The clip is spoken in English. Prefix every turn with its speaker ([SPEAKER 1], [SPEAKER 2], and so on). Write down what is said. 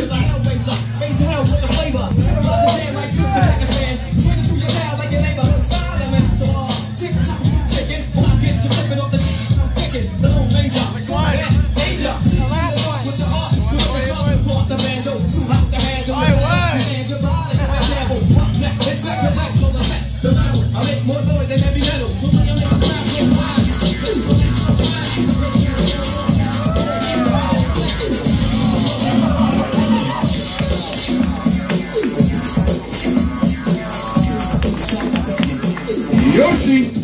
[SPEAKER 1] a hellraiser. Raise the hell with the flavor. Turn around the jam like troops in Pakistan. Swinging through your town like your neighborhood style. I'm in so tick tock, chicken. When I get to ripping off the shit, I'm kicking. The Lone Ranger, danger. With the art, doing the talk, support the band. Too hot to handle. Saying goodbye to my devil. Expect relax on the set. The battle, I make more noise than heavy metal. The way I make the crowd get wild.
[SPEAKER 2] Joncee.